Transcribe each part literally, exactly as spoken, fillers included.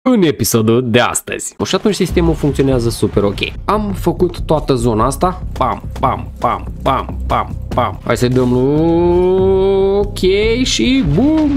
În episodul de astăzi. Și atunci sistemul funcționează super ok. Am făcut toată zona asta. Pam, pam, pam, pam, pam, pam. Hai să dăm ok și bum.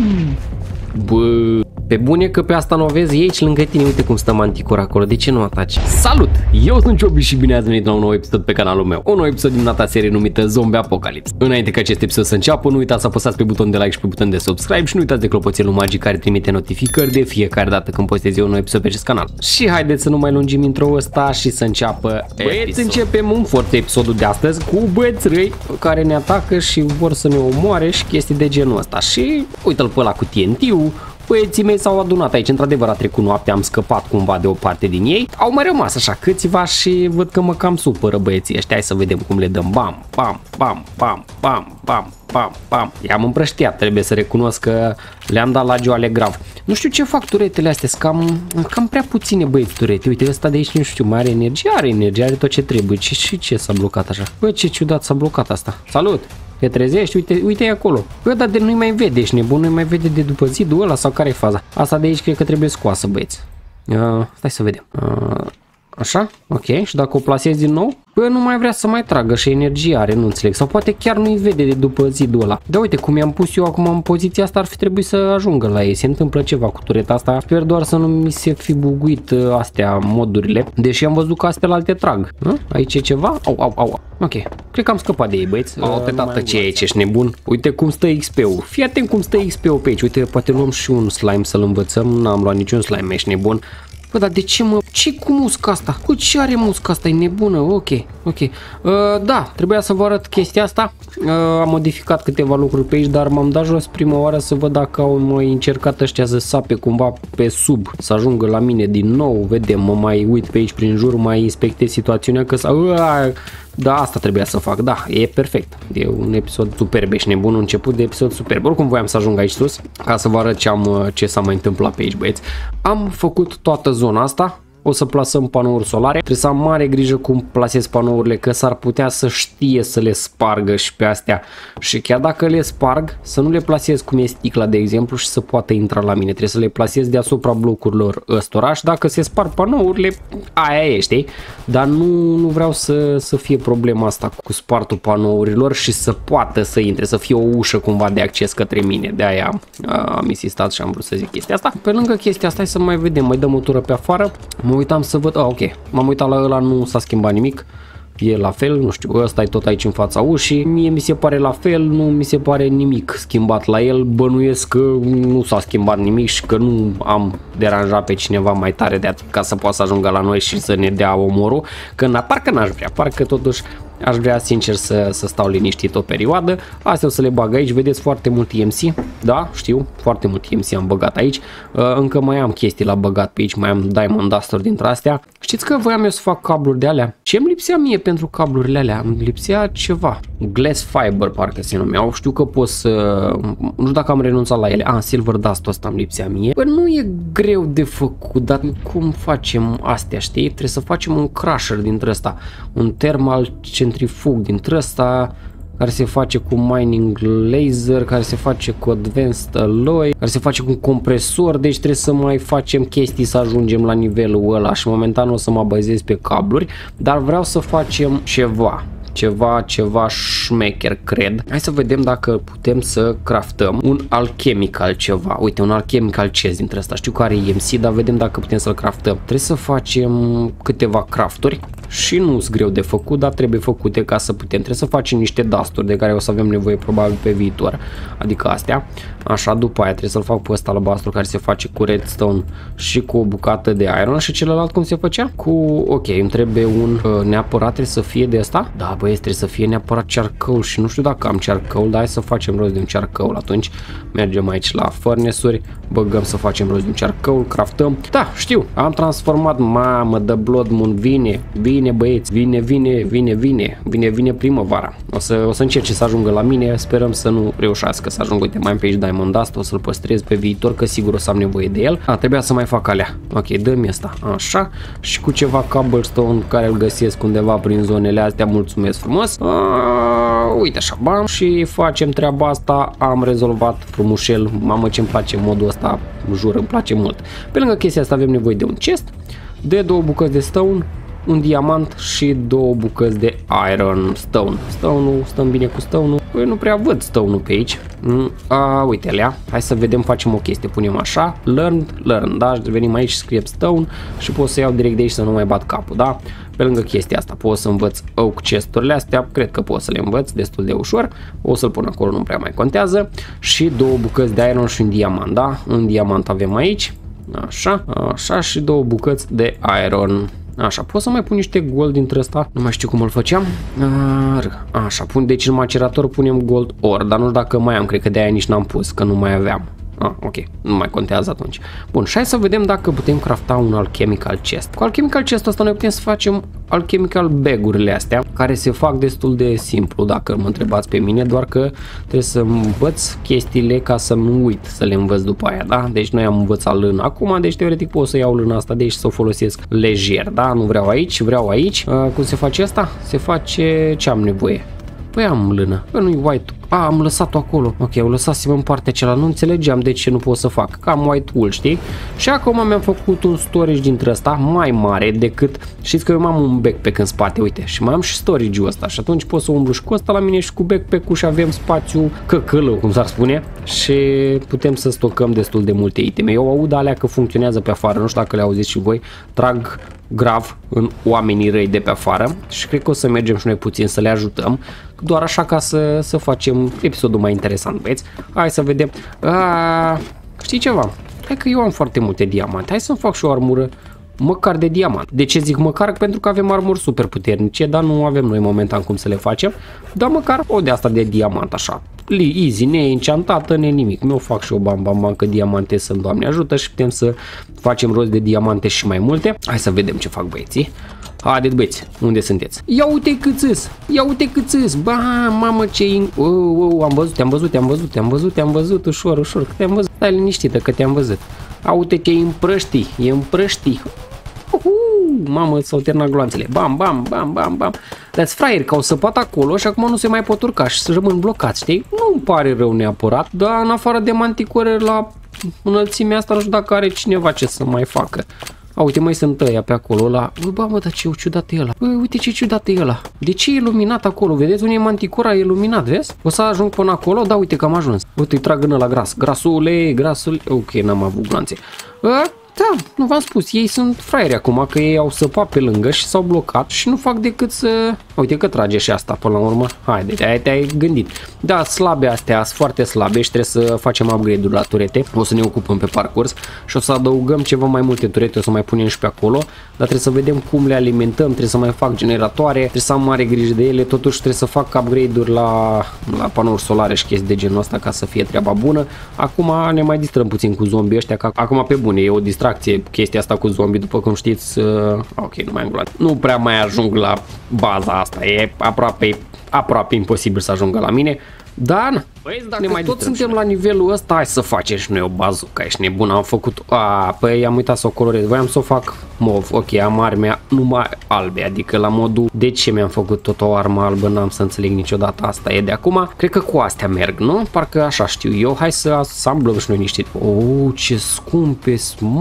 Bă. Pe bune că pe asta nu o vezi, e aici lângă tine, uite cum stă Manticora acolo, de ce nu ataci? Salut! Eu sunt Ciobi și bine ați venit la un nou episod pe canalul meu. Un nou episod din data serie numită Zombie Apocalypse. Înainte ca acest episod să înceapă, nu uitați să apăsați pe butonul de like și pe butonul de subscribe și nu uitați de clopoțelul magic care trimite notificări de fiecare dată când postez eu un nou episod pe acest canal. Și haideți să nu mai lungim intro-ul ăsta și să înceapă Băieți, începem un foarte episodul de astăzi cu băieți răi care ne atacă și vor să ne omoare și chestii de genul ăsta. Și uite-l pe ăla cu T N T-ul. Băieții mei s-au adunat aici, într-adevăr a trecut noaptea, am scăpat cumva de o parte din ei. Au mai rămas așa câțiva și văd că mă cam supără băieții ăștia. Hai să vedem cum le dăm. Bam, bam, bam, bam, bam, bam, bam, bam. I-am împrăștiat, trebuie să recunosc că le-am dat la joale grav. Nu știu ce fac turetele astea, sunt cam, cam prea puține băieți turete. Uite, ăsta de aici nu știu, mai are energie, are energie, are tot ce trebuie. Și, și ce s-a blocat așa? Băi, ce ciudat s-a blocat asta. Salut! Te trezești, uite, uite acolo. Bă, dar de nu-i mai vede, ești nebun, nu-i mai vede de după zidul ăla sau care e faza? Asta de aici cred că trebuie scoasă, băieți. Uh, stai să vedem. Uh, așa, ok, și dacă o plasezi din nou? Bă, nu mai vrea să mai tragă și energie are, nu înțeleg. Sau poate chiar nu-i vede de după zidul ăla. Da, uite, cum i-am pus eu acum în poziția asta, ar fi trebuit să ajungă la ei. Se întâmplă ceva cu tureta asta. Sper doar să nu mi se fi buguit uh, astea modurile. Deși am văzut că astea alte trag. Uh? Aici e ceva? Au, au, au. Ok. Cred că am scăpat de ei, băieți. Au, te tată, ce e aici, ești nebun? Uite cum stă X P-ul. Fii atent cum stă X P-ul pe aici. Uite, poate luăm și un slime să-l învățăm. N-am luat niciun slime, ești nebun. Bă, dar de ce mă... Ce cu musca asta? Cu ce are musca asta? E nebună? Ok, ok. Uh, da, trebuia să vă arăt chestia asta. Uh, am modificat câteva lucruri pe aici, dar m-am dat jos prima oară să văd dacă au mai încercat ăștia să sape cumva pe sub, să ajungă la mine din nou. Vedem, mă mai uit pe aici prin jur, mai inspectez situația că s-a... Da, asta trebuia să fac, da, e perfect. E un episod superb, ești nebun, un început de episod superb. Oricum voiam să ajung aici sus, ca să vă arăt ce, am, ce s-a mai întâmplat pe aici, băieți. Am făcut toată zona asta. O să plasăm panouri solare. Trebuie să am mare grijă cum plasez panourile, că s-ar putea să știe să le spargă și pe astea. Și chiar dacă le sparg, să nu le plasez cum e sticla, de exemplu, și să poată intra la mine. Trebuie să le plasez deasupra blocurilor ăstora și dacă se sparg panourile, aia e, știi? Dar nu, nu vreau să, să fie problema asta cu spartul panourilor și să poată să intre, să fie o ușă cumva de acces către mine. De aia am insistat și am vrut să zic chestia asta. Pe lângă chestia asta, hai să mai vedem, mai dăm o tură pe afară. Mă uitam să văd, ah, ok, m-am uitat la ăla, nu s-a schimbat nimic, e la fel, nu știu, ăsta e tot aici în fața ușii, mie mi se pare la fel, nu mi se pare nimic schimbat la el, bănuiesc că nu s-a schimbat nimic și că nu am deranjat pe cineva mai tare de atât ca să poată să ajungă la noi și să ne dea omorul, că na, parcă n-aș vrea, parcă totuși aș vrea sincer să, să stau liniștit o perioadă. Astea o să le bag aici, vedeți foarte mult E M C, da, știu, foarte mult E M C am băgat aici, uh, încă mai am chestii la băgat pe aici, mai am Diamond Duster dintre astea. Știți că voiam eu să fac cabluri de alea? Ce îmi lipsea mie pentru cablurile alea? Îmi lipsea ceva, Glass Fiber parcă se numeau, știu că pot să, nu știu dacă am renunțat la ele, ah, Silver Dust ăsta îmi lipsea mie. Bă, nu e greu de făcut, dar cum facem astea, știi? Trebuie să facem un crusher dintre ăsta, un thermal centrifug dintre ăsta, care se face cu mining laser, care se face cu advanced alloy, care se face cu un compresor, deci trebuie să mai facem chestii să ajungem la nivelul ăla și momentan o să mă bazez pe cabluri, dar vreau să facem ceva. Ceva, ceva șmecher, cred. Hai să vedem dacă putem să craftăm un alchemical ceva. Uite, un alchemical chest dintre asta. Știu că are E M C, dar vedem dacă putem să-l craftăm. Trebuie să facem câteva crafturi și nu sunt greu de făcut, dar trebuie făcute ca să putem. Trebuie să facem niște dusturi de care o să avem nevoie probabil pe viitor. Adică astea. Așa, după aia trebuie să-l fac pe ăsta albastru care se face cu redstone și cu o bucată de iron. Și celălalt cum se făcea? Cu, ok, îmi trebuie un, neapărat trebuie să fie de asta? Da, băieți, trebuie să fie neapărat charcoal și nu știu dacă am charcoal, dar hai să facem rost de un charcoal atunci. Mergem aici la furnace-uri, băgăm să facem rost de un charcoal, craftăm. Da, știu, am transformat, mamă, de Blood Moon, vine, vine vine băieți, vine, vine, vine, vine, vine, vine primăvara. O să, o să încerce să ajungă la mine, sperăm să nu reușească să ajungă. Uite, mai am pe aici Diamond Dust, o să-l păstrez pe viitor, că sigur o să am nevoie de el. A, trebuia să mai fac alea. Ok, dă-mi asta, așa, și cu ceva cobblestone care îl găsesc undeva prin zonele astea, mulțumesc frumos. A, uite așa, bam, și facem treaba asta, am rezolvat frumușel, mamă ce-mi place modul ăsta, jur, îmi place mult. Pe lângă chestia asta avem nevoie de un chest, de două bucăți de stone, un diamant și două bucăți de iron stone. Stone-ul, stăm bine cu stone-ul. Păi nu prea văd stone-ul pe aici. A, uite alea. Hai să vedem, facem o chestie. Punem așa, learn, learn, da? Venim aici, scriem stone și pot să iau direct de aici să nu mai bat capul, da? Pe lângă chestia asta pot să învăț oak chest-urile astea, cred că pot să le învăț destul de ușor. O să-l pun acolo, nu prea mai contează. Și două bucăți de iron și un diamant, da? Un diamant avem aici. Așa, așa și două bucăți de iron. Așa, pot să mai pun niște gold dintre ăsta, nu mai știu cum îl făceam. Așa, pun, deci în macerator punem gold ore, dar nu știu dacă mai am, cred că de aia nici n-am pus, că nu mai aveam. Ah, ok, nu mai contează atunci. Bun, și hai să vedem dacă putem crafta un alchemical chest. Cu alchemical chest ăsta noi putem să facem alchemical bag-urile astea, care se fac destul de simplu, dacă mă întrebați pe mine, doar că trebuie să învăț chestiile ca să nu uit să le învăț după aia, da? Deci noi am învățat lână acum, deci teoretic pot să iau lâna asta de aici să o folosesc lejer, da? Nu vreau aici, vreau aici. Uh, cum se face asta? Se face ce am nevoie. Păi am lână, păi nu-i white. A, am lăsat-o acolo. Ok, o lăsasem în partea cealaltă. Nu înțelegeam de ce nu pot să fac. Cam white wool, știi? Și acum mi-am făcut un storage dintre ăsta mai mare decât... Știți că eu am un backpack în spate, uite. Și mai am și storage-ul ăsta. Și atunci pot să umblu și cu ăsta la mine și cu backpack-ul și avem spațiu căcălău, cum s-ar spune. Și putem să stocăm destul de multe iteme. Eu aud alea că funcționează pe afară. Nu știu dacă le auziți și voi. Trag grav în oamenii răi de pe afară. Și cred că o să mergem și noi puțin să le ajutăm. Doar așa ca să, să facem episodul mai interesant, băieți. Hai să vedem. A, știi ceva? Hai că eu am foarte multe diamante. Hai să-mi fac și o armură măcar de diamant. De ce zic măcar? Pentru că avem armuri super puternice, dar nu avem noi momentan cum să le facem. Dar măcar o de asta de diamant, așa. Easy, neenchantată, ne nimic. Mi-o fac și o bam bam bam că diamante sunt, Doamne ajută, și putem să facem rost de diamante și mai multe. Hai să vedem ce fac băieții. Haideți băieți, unde sunteți? Ia uite cât îs, ia uite cât îs, ba, mamă ce... Oh, oh, am văzut, te-am văzut, te-am văzut, te-am văzut, te-am văzut, ușor, ușor, că te-am văzut, stai liniștită că te-am văzut. A, uite ce împrăștii, e împrăștii. Uhu, mamă, s-au terminat gloanțele, bam, bam, bam, bam, bam. Dar-ți fraieri că au săpat acolo și acum nu se mai pot urca și să rămân blocați, știi? Nu-mi pare rău neapărat, dar în afară de manticore la înălțimea asta nu știu dacă are cineva ce să mai facă. A, uite, mai sunt ăia pe acolo, ăla. Bă, bă, mă, dar ce ciudat e ăla. Bă, uite ce ciudat e ăla. De ce e iluminat acolo? Vedeți? Unde e manticora, e iluminat, vezi? O să ajung până acolo, da, uite că am ajuns. Uite, îi trag în ăla gras. Grasule, grasule. Ok, n-am avut glanțe. A, da, nu v-am spus, ei sunt fraieri acum, că ei au săpat pe lângă și s-au blocat și nu fac decât să... Uite că trage și asta până la urmă. Haide, de-aia te-ai gândit. Da, slabe astea, sunt foarte slabe și trebuie să facem upgrade-uri la turete. O să ne ocupăm pe parcurs și o să adăugăm ceva mai multe turete, o să mai punem și pe acolo. Dar trebuie să vedem cum le alimentăm, trebuie să mai fac generatoare, trebuie să am mare grijă de ele, totuși trebuie să fac upgrade-uri la, la panouri solare și chestii de genul ăsta ca să fie treaba bună. Acum ne mai distrăm puțin cu zombii ăștia, că acum pe bune, e o distracție chestia asta cu zombie, după cum știți. Uh, ok, nu mai am gluat. Nu prea mai ajung la baza asta, e aproape, aproape imposibil să ajungă la mine. Dar, băi, dacă ne mai tot suntem la nivelul ăsta, hai să facem și noi o bazuca, ești nebun, am făcut, a, păi am uitat să o colorez, voiam să o fac mov, ok, am arme numai albe, adică la modul, de ce mi-am făcut tot o armă albă, n-am să înțeleg niciodată, asta e de acum, cred că cu astea merg, nu? Parcă așa știu eu, hai să asamblăm și noi niște, oh, ce scumpe,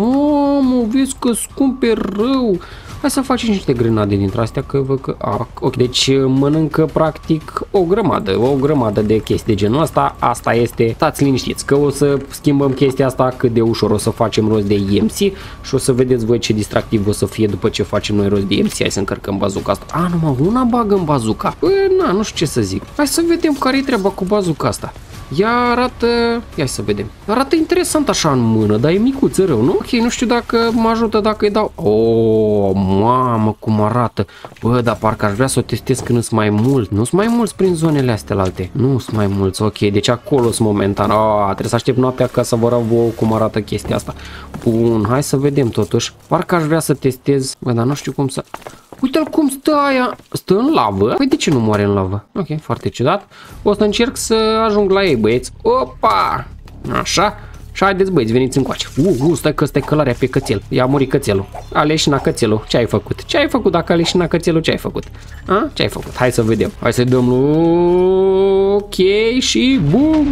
mamă, vezi că scumpe rău. Hai să facem niște grenade dintre astea, că văd că... A, ok, deci mănâncă practic o grămadă, o grămadă de chestii de genul ăsta. Asta este, stați liniștiți, că o să schimbăm chestia asta cât de ușor, o să facem rost de E M C și o să vedeți voi ce distractiv o să fie după ce facem noi rost de E M C. Hai să încărcăm bazuca asta. A, numai una bagă în bazuca. Păi, na, nu știu ce să zic. Hai să vedem care e treaba cu bazuca asta. Ea arată... Ia să vedem. Arată interesant așa în mână, dar e micuță rău, nu? Ok, nu știu dacă mă ajută dacă îi dau... Oh, mamă, cum arată. Bă, dar parcă aș vrea să o testez când sunt mai mult. Nu sunt mai mulți prin zonele astea alte. Nu sunt mai mulți, ok. Deci acolo sunt momentan. Oh, trebuie să aștept noaptea ca să vă arăt vouă cum arată chestia asta. Bun, hai să vedem totuși. Parcă aș vrea să testez... Bă, dar nu știu cum să... Uite-l cum stă aia. Stă în lavă? Păi de ce nu moare în lavă? Ok, foarte ciudat. O să încerc să ajung la ei, băieți. Opa! Așa. Și haideți, băieți, veniți încoace. Uh, uh, stai că stai călarea pe cățel. I-a murit cățelul. A leșina cățelul. Ce ai făcut? Ce ai făcut dacă a leșina cățelul? Ce ai făcut? A? Ce ai făcut? Hai să vedem. Hai să dăm lui... Ok și bum!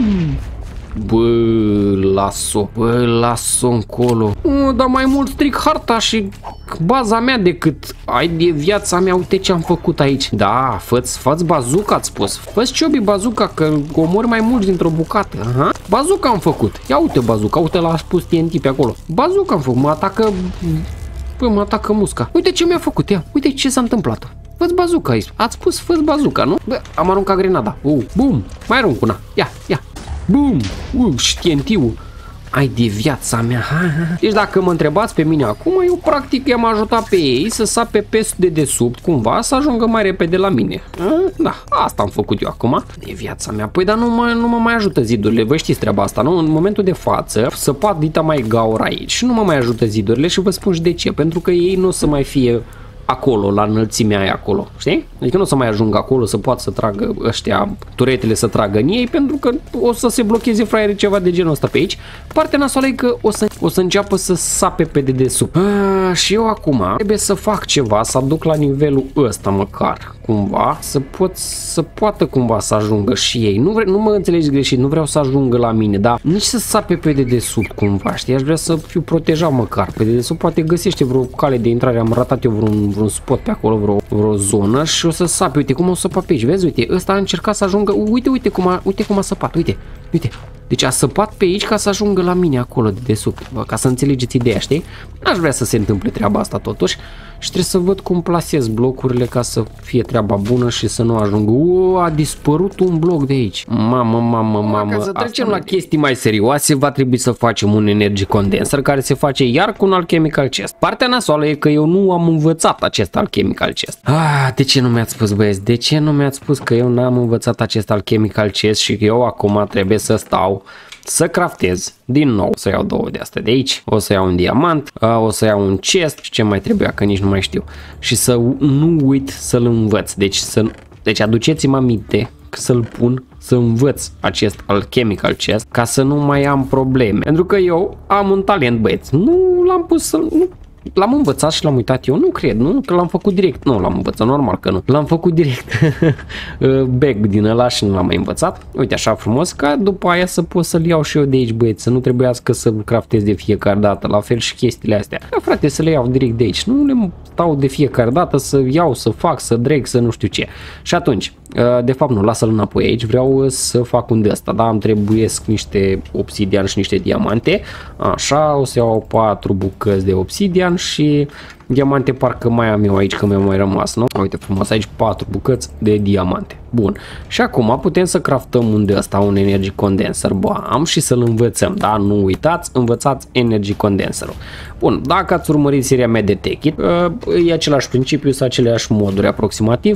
Bă, las-o, bă, las-o încolo. Uh, dar mai mult stric harta și baza mea decât ai de viața mea. Uite ce am făcut aici. Da, fă-ți, fă-ți bazuca, ați spus. Fă-ți ciobi bazuca, că omori mai mulți dintr-o bucată. Aha. Bazuca am făcut. Ia uite bazuca, uite l-a spus T N T pe acolo. Bazuca am făcut, mă atacă... Păi mă atacă musca. Uite ce mi-a făcut, ia, uite ce s-a întâmplat. Fă-ți bazuca aici. Ați spus fă-ți bazuca, nu? Bă, am aruncat grenada. Uh, bum, mai arunc una. Ia, ia. Bum! Uh, și T N T-ul. Ai de viața mea. Deci dacă mă întrebați pe mine acum, eu practic i-am ajutat pe ei să sape pe de desubt cumva să ajungă mai repede la mine. Da, asta am făcut eu acum. De viața mea. Păi dar nu mă, nu mă mai ajută zidurile. Vă știți treaba asta, nu? În momentul de față săpat dita mai gaură aici și nu mă mai ajută zidurile și vă spun și de ce. Pentru că ei nu o să mai fie acolo, la înălțimea aia acolo, știi? Adică nu o să mai ajungă acolo să poată să tragă ăștia, turetele să tragă în ei, pentru că o să se blocheze fraierii ceva de genul ăsta pe aici. Partea nasoală e că o să, o să înceapă să sape pe dedesubt. Ah, și eu acum trebuie să fac ceva, să aduc la nivelul ăsta măcar, cumva, să pot să poată cumva să ajungă și ei. Nu, vre, nu mă înțelegi greșit, nu vreau să ajungă la mine, dar nici să sape pe dedesubt cumva, știi? Aș vrea să fiu protejat măcar. Pe dedesubt poate găsește vreo cale de intrare, am ratat eu vreun, vreun spot pe acolo, vreo, vreo zonă și o să sape. Uite cum o să săpa pe aici, vezi? Uite, ăsta a încercat să ajungă, uite, uite cum a, uite cum a săpat, uite, uite. Deci a săpat pe aici ca să ajungă la mine acolo de desubt, ca să înțelegeți ideea, știi? Aș vrea să se întâmple treaba asta totuși și trebuie să văd cum plasez blocurile ca să fie treaba bună și să nu ajungă. O, a dispărut un bloc de aici. Mamă, mamă, mamă. Ca să trecem la chestii mai serioase, va trebui să facem un energy condenser care se face iar cu un alchemical chest. Partea nasoală e că eu nu am învățat acest alchemical chest. Ah, de ce nu mi-ați spus, băieți? De ce nu mi-ați spus că eu n-am învățat acest alchemical chest și că eu acum trebuie să stau să craftez din nou, o să iau două de astea de aici, o să iau un diamant, o să iau un chest și ce mai trebuia, că nici nu mai știu. Și să nu uit să-l învăț, deci, să, deci aduceți-mă aminte să-l pun, să învăț acest alchemical chest ca să nu mai am probleme. Pentru că eu am un talent, băieți, nu l-am pus să... Nu, l-am învățat și l-am uitat eu, nu cred, nu? Că l-am făcut direct, nu l-am învățat, normal că nu. L-am făcut direct bag din ăla și nu l-am mai învățat. Uite așa frumos, ca după aia să pot să-l iau și eu de aici, băieți, să nu trebuiască să craftez de fiecare dată, la fel și chestiile astea. Da, frate, să le iau direct de aici, nu le stau de fiecare dată să iau, să fac, să drag, să nu știu ce. Și atunci, de fapt nu, lasă-l înapoi aici, vreau să fac un de ăsta, da, îmi trebuiesc niște obsidian și niște diamante, așa, o să iau patru bucăți de obsidian și diamante parcă mai am eu aici, că mi-a mai rămas, nu? Uite frumos, aici patru bucăți de diamante. Bun. Și acum putem să craftăm un de ăsta, un energy condenser. Bam, și să-l învățăm, da? Nu uitați, învățați energy condenserul. Bun, dacă ați urmărit seria mea de Tech It, e același principiu, sunt aceleași moduri aproximativ.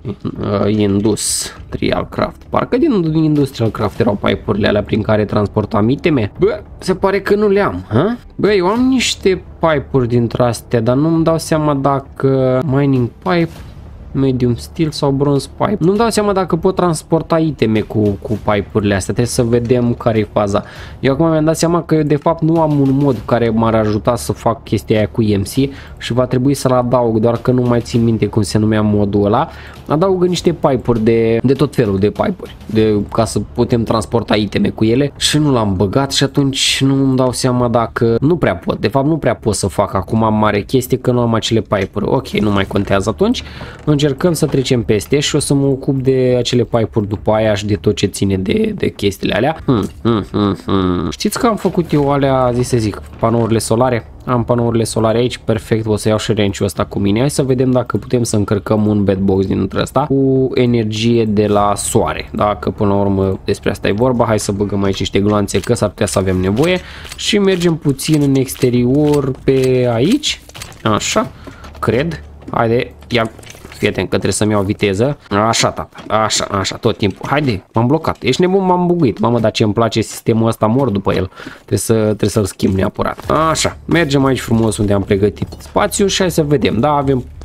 Industrial Craft. Parcă din Industrial Craft erau pipe-urile alea prin care transportam iteme. Bă, se pare că nu le am, ha? Bă, eu am niște pipe-uri dintre astea, dar nu-mi dau seama dacă mining pipe, medium steel sau bronze pipe. Nu-mi dau seama dacă pot transporta iteme cu, cu pipe-urile astea. Trebuie să vedem care e faza. Eu acum mi-am dat seama că eu de fapt nu am un mod care m-ar ajuta să fac chestia aia cu E M C și va trebui să-l adaug, doar că nu mai țin minte cum se numea modul ăla. Adaugă niște pipe-uri de, de tot felul de pipe-uri, de, ca să putem transporta iteme cu ele și nu l-am băgat și atunci nu-mi dau seama dacă... Nu prea pot, de fapt nu prea pot să fac acum am mare chestie că nu am acele pipe-uri. Ok, nu mai contează atunci. Încercăm să trecem peste și o să mă ocup de acele pipe-uri după aia și de tot ce ține de, de chestiile alea. Hmm, hmm, hmm, hmm. Știți că am făcut eu alea, zi să zic, panourile solare? Am panourile solare aici, perfect, o să iau și wrench-ul ăsta cu mine. Hai să vedem dacă putem să încărcăm un bedbox dintre ăsta cu energie de la soare. Dacă până la urmă despre asta e vorba, hai să băgăm aici niște gloanțe că s-ar putea să avem nevoie și mergem puțin în exterior pe aici. Așa, cred. Haide, ia... Fii atent că trebuie să-mi iau viteză. Așa, tata. Așa, așa, tot timpul. Haide, m-am blocat. Ești nebun, m-am buguit. Mamă, dar ce îmi place sistemul ăsta, mor după el. Trebuie să trebuie să-l schimb neapărat. Așa, mergem aici frumos unde am pregătit spațiu și hai să vedem. Da, avem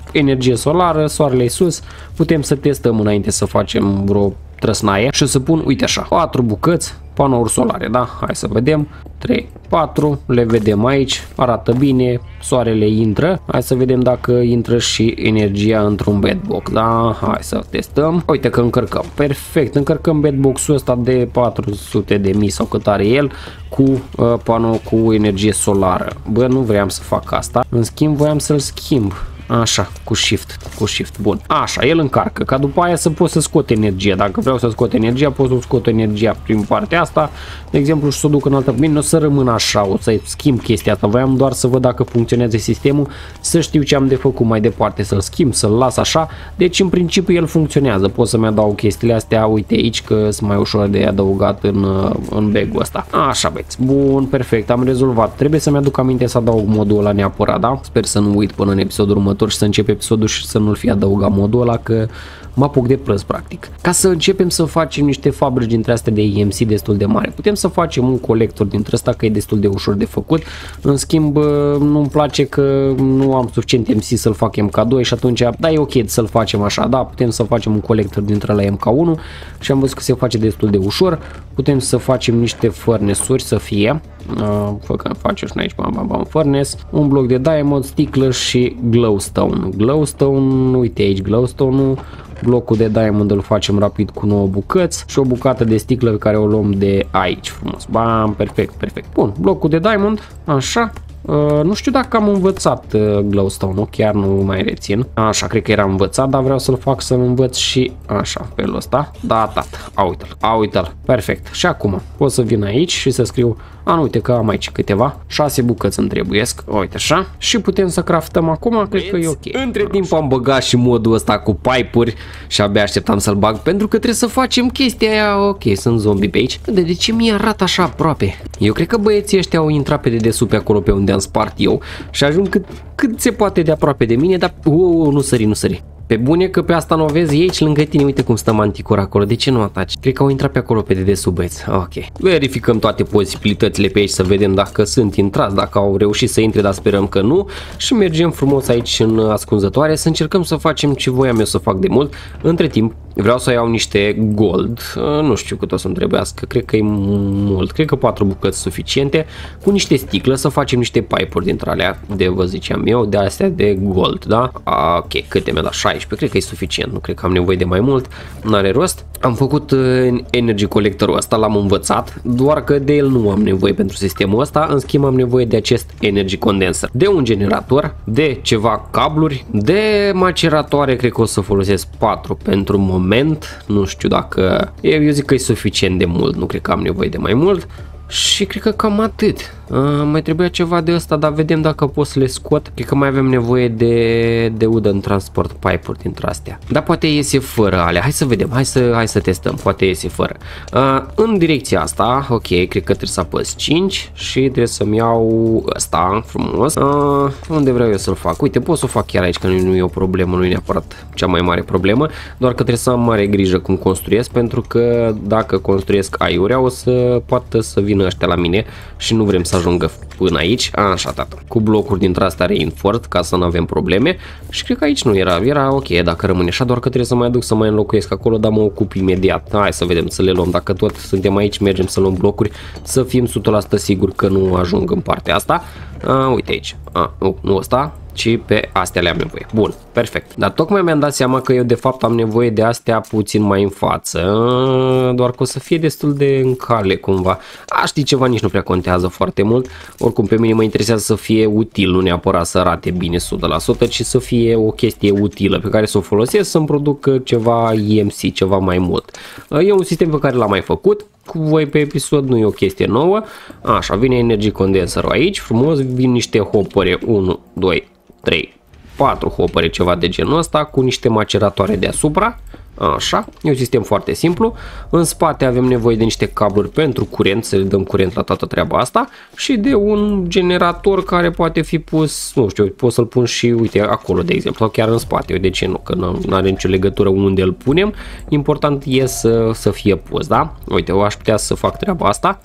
energie solară, soarele sus, putem să testăm înainte să facem vreo trăsnaie și o să pun, uite așa, patru bucăți panouri solare, da? Hai să vedem, trei, patru, le vedem aici, arată bine, soarele intră, hai să vedem dacă intră și energia într-un bedbox, da? Hai să testăm, uite că încărcăm, perfect, încărcăm bedbox-ul ăsta de patru sute de mii sau cât are el cu uh, panou cu energie solară. Bă, nu vreau să fac asta, în schimb voiam să-l schimb. Așa, cu shift, cu shift, bun. Așa, el încarcă, ca după aia să pot să scot energia. Dacă vreau să scot energia, pot să scot energia prin partea asta, de exemplu, și să o duc în altă. Bine, nu o să rămân așa, o să schimb chestia asta. Voiam doar să văd dacă funcționează sistemul, să știu ce am de făcut mai departe, să-l schimb, să-l las așa. Deci, în principiu, el funcționează. Pot să-mi adaug chestiile astea, uite aici, că sunt mai ușor de adăugat în, în bag-ul ăsta. Așa, băieți, bun, perfect, am rezolvat. Trebuie să-mi aduc aminte să adaug modul ăla neapărat, da? Sper să nu uit până în episodul următor și să încep episodul și să nu-l fi adăugat modul ăla, că mă apuc de prăz practic. Ca să începem să facem niște fabrici dintre astea de E M C destul de mari, putem să facem un colector dintre ăsta, că e destul de ușor de făcut. În schimb, nu-mi place că nu am suficient M C să-l fac M K doi și atunci, da, e ok să-l facem așa, da, putem să facem un colector dintre la M K unu și am văzut că se face destul de ușor. Putem să facem niște furnace-uri să fie, uh, facem și aici, bam, bam, bam, furnace, un bloc de diamond, sticlă și glowstone. Glowstone, uite aici glowstone-ul. Blocul de diamond îl facem rapid cu nouă bucăți și o bucată de sticlă pe care o luăm de aici frumos. Bam, perfect, perfect. Bun, blocul de diamond, așa. Uh, nu știu dacă am învățat uh, glowstone-ul, chiar nu mai rețin. Așa, cred că era învățat, dar vreau să-l fac să-l învăț și așa, felul ăsta. Da, tată, a uite-l, a uite-l, perfect. Și acum pot să vin aici și să scriu, a, nu, uite că am aici câteva, șase bucăți îmi trebuiesc, uite așa. Și putem să craftăm acum, cred că e ok. Între timp am băgat și modul ăsta cu pipe-uri și abia așteptam să-l bag, pentru că trebuie să facem chestia aia, ok, sunt zombie pe aici. De, de ce mi arată așa aproape? Eu cred că băieții ăștia au intrat pe dedesubt pe acolo pe unde am spart eu și ajung cât, cât se poate de aproape de mine, dar uh, nu sări, nu sări. Pe bune că pe asta nu o vezi, e aici lângă tine, uite cum stă manticora acolo, de ce nu ataci? Cred că au intrat pe acolo pe dedesubt, băieți, ok. Verificăm toate posibilitățile pe aici să vedem dacă sunt intrați, dacă au reușit să intre, dar sperăm că nu. Și mergem frumos aici în ascunzătoare să încercăm să facem ce voiam eu să fac de mult. Între timp vreau să iau niște gold, nu știu cât o să-mi trebuiască, cred că e mult, cred că patru bucăți suficiente, cu niște sticlă să facem niște pipe-uri dintre alea, de vă ziceam eu, de astea de gold, da? Ok, câte mi-a dat? șaisprezece, cred că e suficient, nu cred că am nevoie de mai mult, n-are rost. Am făcut energy colectorul ăsta, l-am învățat, doar că de el nu am nevoie pentru sistemul ăsta, în schimb am nevoie de acest energy condenser, de un generator, de ceva cabluri, de maceratoare, cred că o să folosesc patru pentru moment, nu știu dacă, eu zic că e suficient de mult, nu cred că am nevoie de mai mult. Și cred că cam atât. Uh, mai trebuia ceva de ăsta, dar vedem dacă pot să le scot. Cred că mai avem nevoie de, de wooden transport pipe-uri dintre astea. Dar poate iese fără alea. Hai să vedem, hai să, hai să testăm. Poate iese fără. Uh, în direcția asta, ok, cred că trebuie să apăs cinci și trebuie să-mi iau ăsta frumos. Uh, unde vreau eu să-l fac? Uite, pot să o fac chiar aici, că nu, nu e o problemă, nu e neapărat cea mai mare problemă. Doar că trebuie să am mare grijă cum construiesc, pentru că dacă construiesc aiurea, o să poată să vină ăștia la mine și nu vrem să ajungă până aici. Așa, tată. Cu blocuri dintre astea reinforced ca să nu avem probleme și cred că aici nu era, era ok dacă rămâne așa, doar că trebuie să mai aduc să mai înlocuiesc acolo, dar mă ocup imediat. Hai să vedem, să le luăm, dacă tot suntem aici, mergem să luăm blocuri, să fim o sută la sută sigur că nu ajung în partea asta. A, uite aici, A, nu, nu ăsta, ci pe astea le am nevoie. Bun, perfect. Dar tocmai mi-am dat seama că eu de fapt am nevoie de astea puțin mai în față, doar că o să fie destul de în cale cumva. A, știi ceva, nici nu prea contează foarte mult. Oricum pe mine mă interesează să fie util, nu neapărat să arate bine o sută la sută, ci să fie o chestie utilă pe care să o folosesc să-mi producă ceva E M C, ceva mai mult. E un sistem pe care l-am mai făcut cu voi pe episod, nu e o chestie nouă. Așa, vine energy condenserul aici, frumos, vin niște hopere, unu, doi, trei, patru hopere, ceva de genul ăsta, cu niște maceratoare deasupra. Așa, e un sistem foarte simplu. În spate avem nevoie de niște cabluri pentru curent, să le dăm curent la toată treaba asta și de un generator care poate fi pus, nu știu, pot să-l pun și, uite, acolo, de exemplu, sau chiar în spate, de ce nu, că nu are nicio legătură unde îl punem, important e să, să fie pus, da? Uite, eu aș putea să fac treaba asta,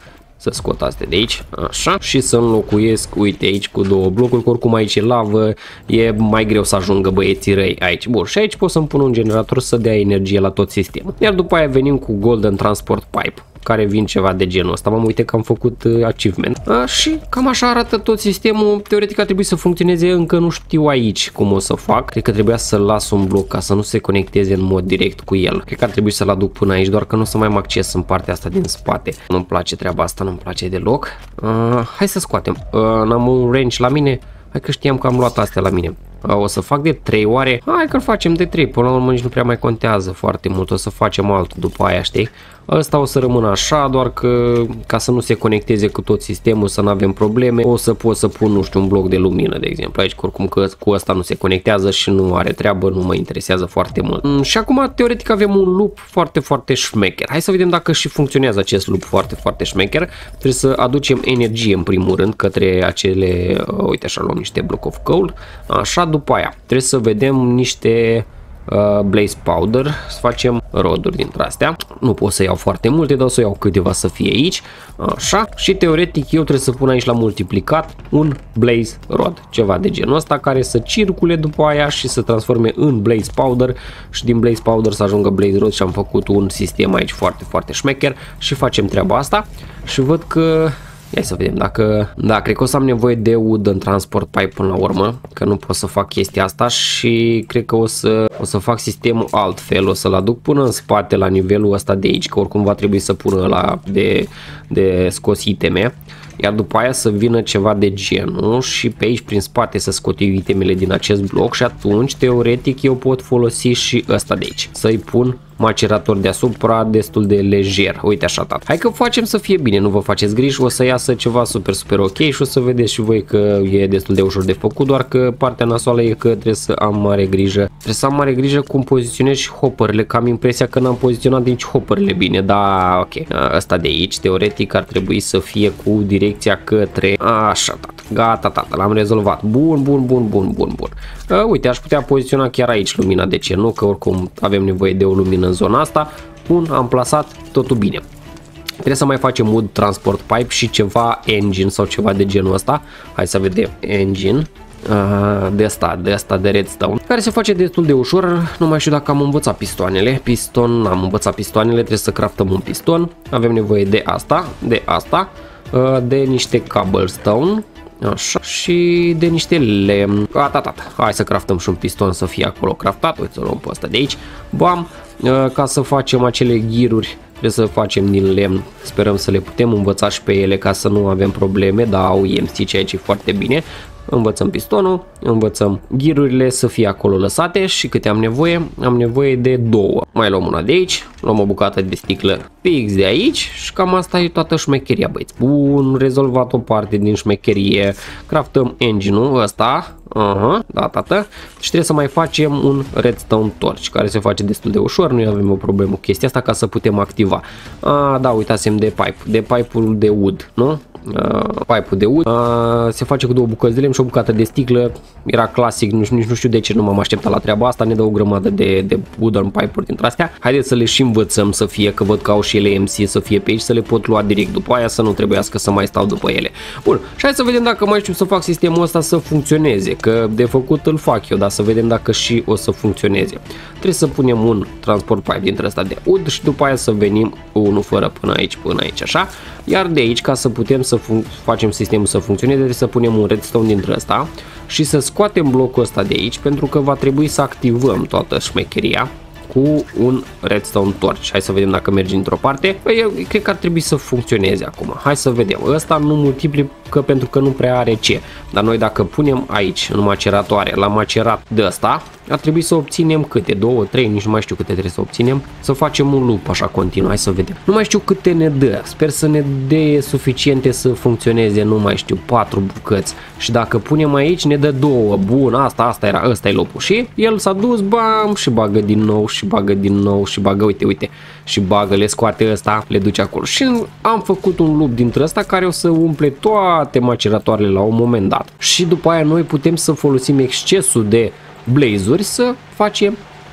să scot astea de aici, așa, și să înlocuiesc, uite aici cu două blocuri, că oricum aici e lavă, e mai greu să ajungă băieții răi aici. Bun, și aici pot să-mi pun un generator să dea energie la tot sistemul. Iar după aia venim cu Golden Transport Pipe, care vin ceva de genul ăsta. M-am uitat că am făcut uh, achievement. A, și cam așa arată tot sistemul. Teoretic ar trebui să funcționeze, încă nu știu aici cum o să fac. Cred că trebuia să las un bloc ca să nu se conecteze în mod direct cu el. Cred că ar trebui să-l aduc până aici, doar că nu o să mai am acces în partea asta din spate. Nu-mi place treaba asta, nu-mi place deloc. Uh, hai să scoatem. Uh, n-am un wrench la mine. Hai că știam că am luat astea la mine. O să fac de trei oare? Hai că-l facem de trei, până la urmă nici nu prea mai contează foarte mult, o să facem altul după aia, știi? Ăsta o să rămână așa, doar că ca să nu se conecteze cu tot sistemul, să nu avem probleme, o să pot să pun, nu știu, un bloc de lumină, de exemplu, aici, că oricum că cu ăsta nu se conectează și nu are treabă, nu mă interesează foarte mult. Și acum, teoretic, avem un loop foarte, foarte șmecher. Hai să vedem dacă și funcționează acest loop foarte, foarte șmecher. Trebuie să aducem energie, în primul rând, către acele, uite așa, luăm niște block of coal, așa, după aia trebuie să vedem niște uh, blaze powder, să facem roduri dintre astea. Nu pot să iau foarte multe, dar o să iau câteva să fie aici, așa, și teoretic eu trebuie să pun aici la multiplicat un blaze rod, ceva de genul ăsta, care să circule după aia și să transforme în blaze powder și din blaze powder să ajungă blaze rod și am făcut un sistem aici foarte, foarte șmecher și facem treaba asta și văd că hai să vedem dacă... Da, cred că o să am nevoie de wood în transport pipe până la urmă, că nu pot să fac chestia asta și cred că o să, o să fac sistemul altfel, o să-l aduc până în spate la nivelul ăsta de aici, că oricum va trebui să pună la de, de scos iteme. Iar după aia să vină ceva de genul și pe aici prin spate să scot eu itemele din acest bloc și atunci teoretic eu pot folosi și ăsta de aici, să-i pun macerator deasupra destul de lejer. Uite așa, tata. Hai că facem să fie bine, nu vă faceți griji, o să iasă ceva super, super ok și o să vedeți și voi că e destul de ușor de făcut, doar că partea nasoală e că trebuie să am mare grijă. Trebuie să am mare grijă cum poziționez și hopperele, că am impresia că n-am poziționat nici hopperele bine, da, ok. Asta de aici, teoretic, ar trebui să fie cu direcția către... Așa, tata. Gata, tata, l-am rezolvat. Bun, bun, bun, bun, bun, bun. Uh, uite, aș putea poziționa chiar aici lumina, de ce nu? Că oricum avem nevoie de o lumină în zona asta. Bun, am plasat, totul bine. Trebuie să mai facem wood transport pipe și ceva engine sau ceva de genul ăsta. Hai să vedem. Engine. Uh, de asta, de asta de redstone, care se face destul de ușor. Nu mai știu dacă am învățat pistoanele. Piston, am învățat pistoanele, trebuie să craftăm un piston. Avem nevoie de asta, de asta, uh, de niște cobblestone. Așa, și de niște lemn. Gata, tata. Hai să craftăm și un piston să fie acolo craftat. Uite, să luăm pe ăsta de aici. Bam, ca să facem acele ghiruri trebuie să facem din lemn. Sperăm să le putem învăța și pe ele ca să nu avem probleme, dar au E M C, ceea ce e foarte bine. Învățăm pistonul, învățăm ghirurile să fie acolo lăsate și câte am nevoie, am nevoie de două. Mai luăm una de aici, luăm o bucată de sticlă fix de aici și cam asta e toată șmecheria, băieți. Bun, rezolvat o parte din șmecherie, craftăm engine-ul ăsta, aha, da, tată, și trebuie să mai facem un redstone torch, care se face destul de ușor, nu avem o problemă cu chestia asta ca să putem activa. A, da, uitasem de pipe, de pipe-ul de wood, nu? Uh, pipe-ul de wood, uh, se face cu două bucăți de lemn și o bucată de sticlă, era clasic, nici, nici nu știu de ce nu m-am așteptat la treaba asta, ne dă o grămadă de, de wooden pipe-uri dintre astea. Haideți să le și învățăm să fie, că văd că au și ele E M C să fie pe aici, să le pot lua direct după aia, să nu trebuiască să mai stau după ele. Bun, și hai să vedem dacă mai știu să fac sistemul ăsta să funcționeze, că de făcut îl fac eu, dar să vedem dacă și o să funcționeze. Trebuie să punem un transport pipe dintre ăsta de wood și după aia să venim unul fără până aici, până aici, așa. Iar de aici, ca să putem să facem sistemul să funcționeze, trebuie să punem un redstone dintre ăsta și să scoatem blocul ăsta de aici, pentru că va trebui să activăm toată șmecheria cu un redstone torch. Hai să vedem dacă merge într-o parte. Păi, eu cred că ar trebui să funcționeze acum. Hai să vedem. Ăsta nu multiplică pentru că nu prea are ce. Dar noi dacă punem aici în maceratoare, la macerat de ăsta, ar trebui să obținem câte? două, trei, nici nu mai știu câte trebuie să obținem. Să facem un loop așa continuu. Hai să vedem. Nu mai știu câte ne dă. Sper să ne dea suficiente să funcționeze, nu mai știu, patru bucăți. Și dacă punem aici ne dă două. Bun, asta, asta era, ăsta e lopul. Și el s-a dus, bam, și bagă din nou și bagă din nou și bagă, uite, uite, și bagă, le scoate ăsta, le duce acolo. Și am făcut un loop dintre ăsta care o să umple toate maceratoarele la un moment dat. Și după aia noi putem să folosim excesul de blazuri să facem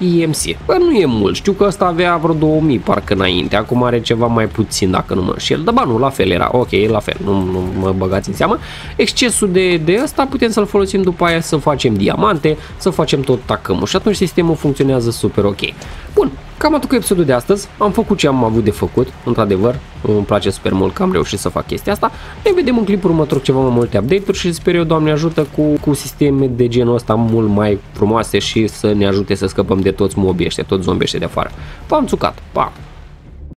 E M C. Bă, nu e mult, știu că ăsta avea vreo două mii parcă înainte, acum are ceva mai puțin dacă nu mă înșel, dar ba nu, la fel era, ok, la fel, nu, nu mă băgați în seamă. Excesul de, de ăsta putem să-l folosim după aia să facem diamante, să facem tot tacămul și atunci sistemul funcționează super ok. Bun, cam atât cu episodul de astăzi, am făcut ce am avut de făcut, într-adevăr, îmi place super mult că am reușit să fac chestia asta. Ne vedem în clipul următor ceva mai multe update-uri și sper eu, Doamne ajută, cu, cu sisteme de genul ăsta mult mai frumoase și să ne ajute să scăpăm de toți mobii ăștia, toți zombii ăștia de afară. V-am țucat, pa!